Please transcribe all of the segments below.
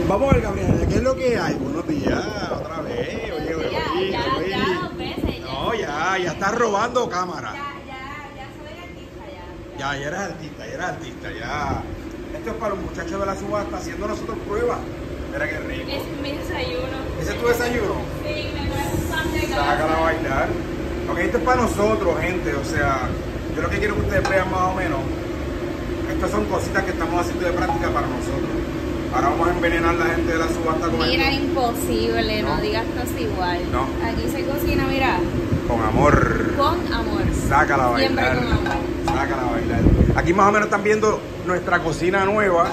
Vamos a ver, Gabriela, ¿qué es lo que hay? Buenos días, otra vez. Oye, Ya 2 veces. No, ya estás robando cámara. Ya soy artista, ya. Ya eres artista, ya. Esto es para los muchachos de la subasta haciendo nosotros pruebas. Mira qué rico. Es mi desayuno. ¿Ese es tu desayuno? Sí, me trae un pan de Sácala a bailar. Ok, esto es para nosotros, gente. O sea, yo lo que quiero que ustedes vean más o menos. Estas son cositas que estamos haciendo de práctica para nosotros. Ahora vamos a envenenar a la gente de la subasta con Mira, esto. imposible, no digas casi igual. No. Aquí se cocina, mira, Con amor. con amor. Sácala a Siempre bailar. con amor. Sácala a bailar. Aquí más o menos están viendo nuestra cocina nueva.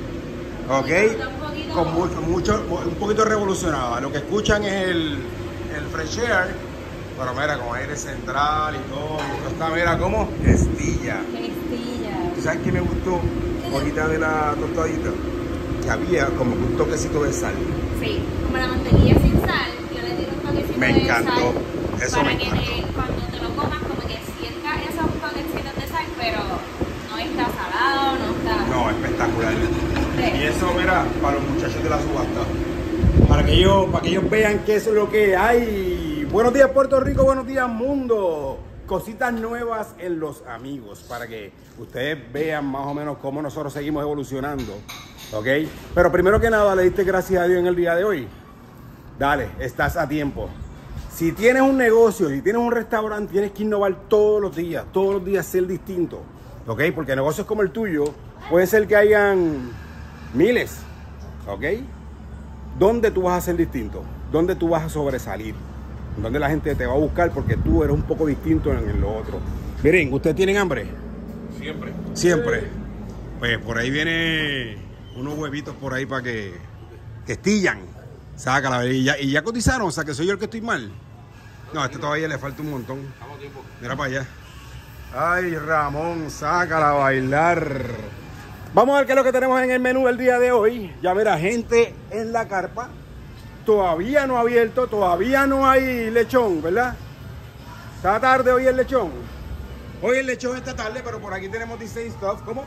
Ok. Con un poquito revolucionada. Lo que escuchan es el fresh air. Pero mira, con aire central y todo. Y esto está, mira, como estilla. Crestilla. ¿Tú sabes qué me gustó ahorita de la tostadita? Que había como un toquecito de sal. Sí, como la mantequilla sin sal, yo le tiro un toquecito Me de encantó. sal Eso para me que encantó. cuando te lo comas como que sientas esos toquecitos de sal, pero no está salado, no está... No, espectacular. Sí. Y eso, mira, para los muchachos de la subasta. Para que ellos vean qué es lo que hay. Buenos días, Puerto Rico, buenos días, mundo. Cositas nuevas en los amigos, para que ustedes vean más o menos cómo nosotros seguimos evolucionando. ¿Ok? Pero primero que nada, le diste gracias a Dios en el día de hoy. Dale, estás a tiempo. Si tienes un negocio, si tienes un restaurante, tienes que innovar todos los días ser distinto. ¿Ok? Porque negocios como el tuyo, puede ser que hayan miles. ¿Ok? ¿Dónde tú vas a ser distinto? ¿Dónde tú vas a sobresalir? ¿Dónde la gente te va a buscar? Porque tú eres un poco distinto en lo otro. Miren, ¿ustedes tienen hambre? Siempre. Siempre. Pues por ahí viene unos huevitos por ahí para que estillan. Sácala. Y ya cotizaron, o sea que soy yo el que estoy mal. No, a este todavía le falta un montón. Estamos a tiempo. Mira para allá. Ay, Ramón, sácala a bailar. Vamos a ver qué es lo que tenemos en el menú del día de hoy. Ya mira, gente en la carpa. Todavía no ha abierto, todavía no hay lechón, ¿verdad? Está tarde hoy el lechón. Hoy el lechón está tarde, pero por aquí tenemos Disney Stuff. ¿Cómo?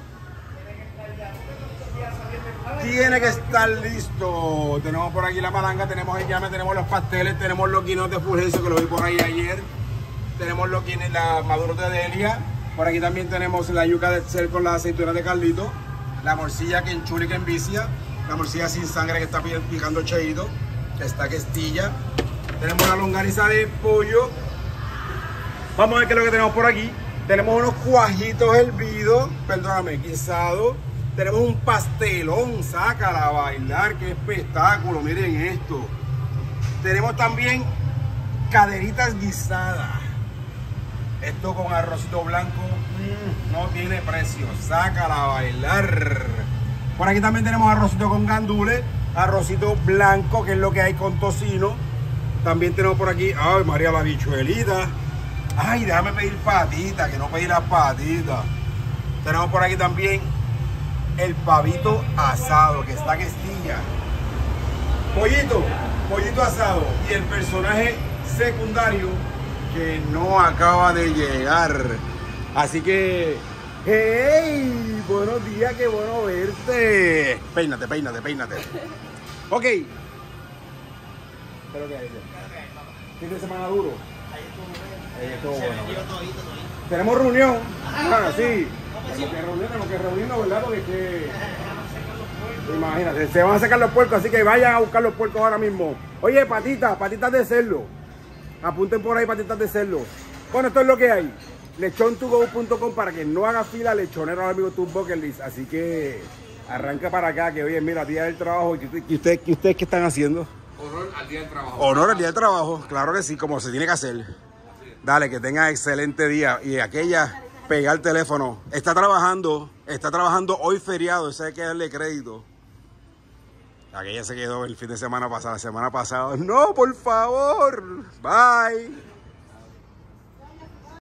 Tiene que estar listo. Tenemos por aquí la malanga, tenemos el llame, tenemos los pasteles, tenemos los guineos de Fulgencio que lo vi por ahí ayer. Tenemos los guineos, la maduros de Delia. Por aquí también tenemos la yuca de Excel con las aceitunas de Carlito. La morcilla que enchula y que envicia. La morcilla sin sangre que está picando Cheito. Está que estilla. Tenemos la longaniza de pollo. Vamos a ver qué es lo que tenemos por aquí. Tenemos unos cuajitos hervidos, perdóname, guisados. Tenemos un pastelón, sácala a bailar, qué espectáculo, miren esto. Tenemos también caderitas guisadas. Esto con arrocito blanco, no tiene precio, sácala a bailar. Por aquí también tenemos arrocito con gandules, arrocito blanco, que es lo que hay con tocino. También tenemos por aquí, ay María, la bichuelita. Ay, déjame pedir patitas, que no pedí las patitas. Tenemos por aquí también el pavito asado, que está que estilla. Pollito asado. Y el personaje secundario que no acaba de llegar. Así que, hey, buenos días, qué bueno verte. Peínate. Ok. ¿Qué es lo que hay? ¿Fin de semana duro? Ahí estuvo bueno. Tenemos reunión. Ah, sí. Tenemos que reunirnos, ¿verdad? Porque es que... Imagínate, se van a sacar los puercos, así que vayan a buscar los puercos ahora mismo. Oye, patitas de cerdo. Apunten por ahí patitas de cerdo. Bueno, esto es lo que hay. Lechontogo.com para que no haga fila lechonero al amigo tu bucket list. Así que arranca para acá, que oye, mira, día del trabajo. ¿Y ustedes qué están haciendo? Honor al día del trabajo. Honor al día del trabajo, claro que sí, como se tiene que hacer. Dale, que tenga excelente día. Y aquella, pega el teléfono. Está trabajando hoy feriado, ese hay que darle crédito. Aquella se quedó el fin de semana pasado, la semana pasada. No, por favor. Bye.